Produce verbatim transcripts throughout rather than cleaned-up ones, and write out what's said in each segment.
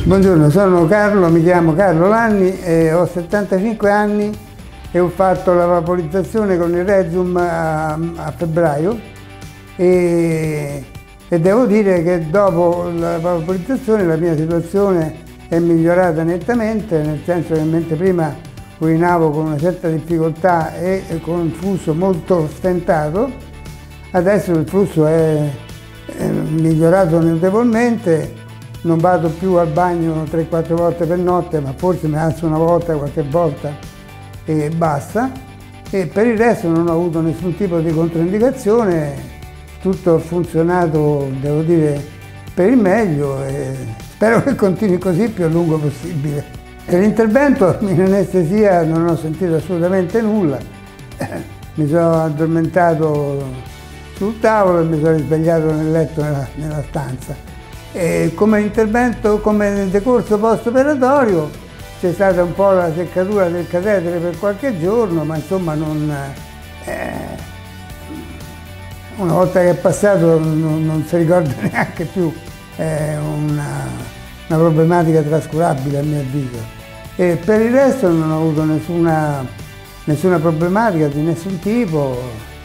Buongiorno, sono Carlo, mi chiamo Carlo Lanni, e ho settantacinque anni e ho fatto la vaporizzazione con il Rezum a, a febbraio e, e devo dire che dopo la vaporizzazione la mia situazione è migliorata nettamente, nel senso che mentre prima urinavo con una certa difficoltà e, e con un flusso molto stentato, adesso il flusso è, è migliorato notevolmente. Non vado più al bagno tre quattro volte per notte, ma forse mi alzo una volta, qualche volta e basta. E per il resto non ho avuto nessun tipo di controindicazione, tutto ha funzionato, devo dire, per il meglio e spero che continui così il più a lungo possibile. Per l'intervento in anestesia non ho sentito assolutamente nulla, mi sono addormentato sul tavolo e mi sono risvegliato nel letto nella, nella stanza. E come intervento, come decorso post-operatorio, c'è stata un po' la seccatura del catetere per qualche giorno, ma insomma non, eh, una volta che è passato non, non si ricorda neanche più, è una, una problematica trascurabile a mio avviso. E per il resto non ho avuto nessuna, nessuna problematica di nessun tipo.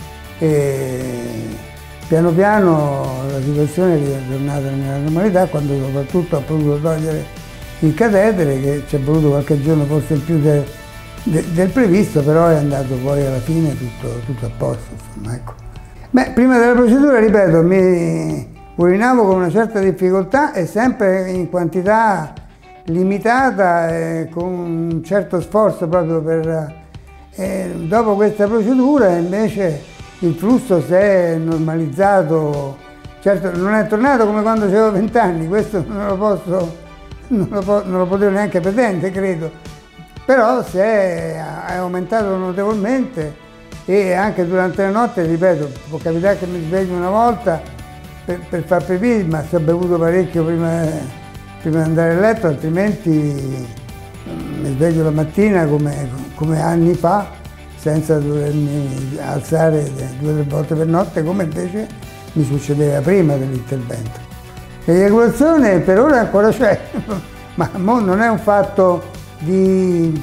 E, Piano piano la situazione è tornata nella normalità, quando soprattutto ho potuto togliere il catetere, che ci è voluto qualche giorno forse in più del, del previsto, però è andato poi alla fine tutto, tutto a posto. Insomma, ecco. Beh, prima della procedura, ripeto, mi urinavo con una certa difficoltà e sempre in quantità limitata e con un certo sforzo proprio per... Eh, dopo questa procedura invece il flusso si è normalizzato, certo non è tornato come quando avevo venti anni, questo non lo posso, non lo, po non lo potevo neanche pretendere, credo, però si è, è aumentato notevolmente e anche durante la notte, ripeto, può capitare che mi sveglio una volta per, per far pipì, ma se ho bevuto parecchio prima, prima di andare a letto, altrimenti mi sveglio la mattina come, come anni fa, senza dovermi alzare due o tre volte per notte, come invece mi succedeva prima dell'intervento. L'eiaculazione per ora ancora c'è, ma non è un fatto di,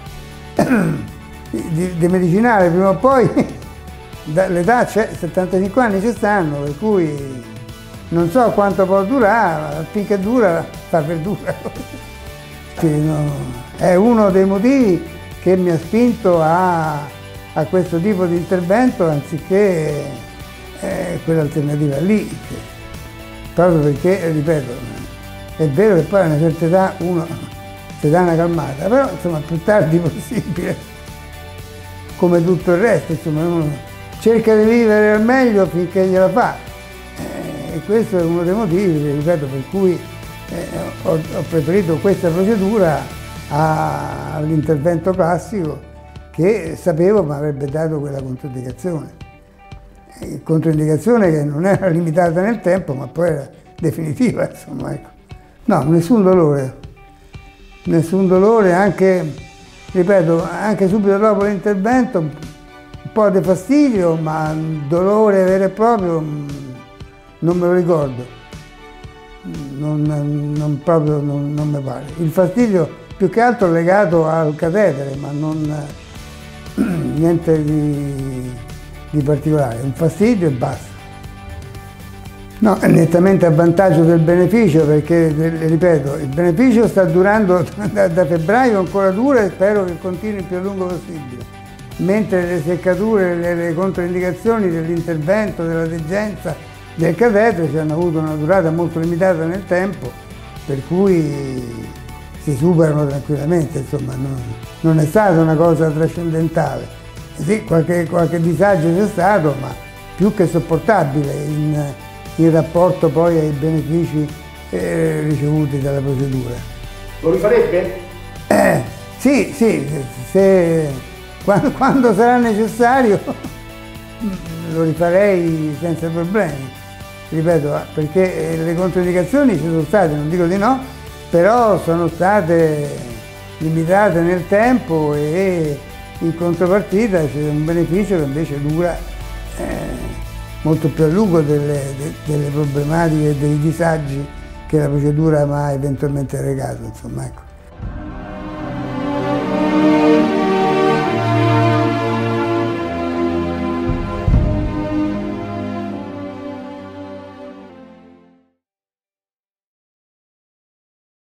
di, di medicinale, prima o poi l'età c'è, settantacinque anni ci stanno, per cui non so quanto può durare, ma finché dura fa per dura. Sì, no, è uno dei motivi che mi ha spinto a, a questo tipo di intervento anziché eh, quell'alternativa lì, che, proprio perché, ripeto, è vero che poi a una certa età uno si dà una calmata, però insomma più tardi possibile, come tutto il resto, insomma uno cerca di vivere al meglio finché gliela fa eh, e questo è uno dei motivi, ripeto, per cui eh, ho, ho preferito questa procedura all'intervento classico che sapevo mi avrebbe dato quella controindicazione. Controindicazione che non era limitata nel tempo, ma poi era definitiva, insomma, ecco. No, nessun dolore, nessun dolore, anche, ripeto, anche subito dopo l'intervento un po' di fastidio, ma dolore vero e proprio non me lo ricordo, non, non proprio non, non mi pare. Il fastidio più che altro legato al catetere, ma non niente di, di particolare, un fastidio e basta. No, è nettamente a vantaggio del beneficio perché, ripeto, il beneficio sta durando da, da febbraio, ancora dura e spero che continui il più a lungo possibile, mentre le seccature, le, le controindicazioni dell'intervento, della degenza del catetere ci hanno avuto una durata molto limitata nel tempo, per cui si superano tranquillamente, insomma, non, non è stata una cosa trascendentale. Sì, qualche, qualche disagio c'è stato, ma più che sopportabile in, in rapporto poi ai benefici eh, ricevuti dalla procedura. Lo rifarebbe? Eh, sì, sì, se, quando, quando sarà necessario lo rifarei senza problemi, ripeto, perché le controindicazioni ci sono state, non dico di no, però sono state limitate nel tempo e in contropartita c'è un beneficio che invece dura eh, molto più a lungo delle, de, delle problematiche e dei disagi che la procedura mi ha eventualmente regato, insomma, ecco.